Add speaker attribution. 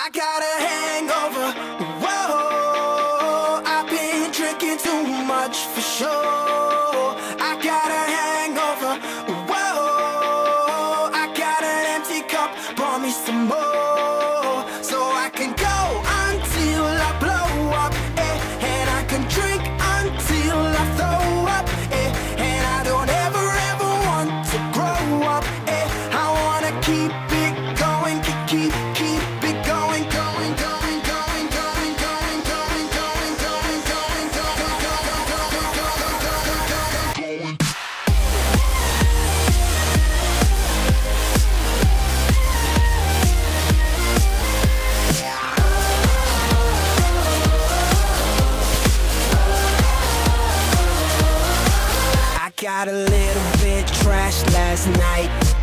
Speaker 1: I got a hangover, whoa, I've been drinking too much for sure. I got a hangover, whoa, I got an empty cup, pour me some more. So I can go until I blow up, and I can drink until I throw up, and I don't ever want to grow up, I wanna keep it going, keep it going, going, going, going, going, going, going, going, going, going, going, going. I got a little bit trashed last night.